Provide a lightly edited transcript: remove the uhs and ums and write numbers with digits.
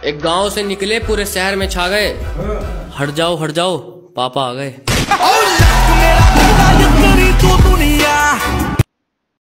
एक गांव से निकले पूरे शहर में छा गए। हट जाओ पापा आ गए।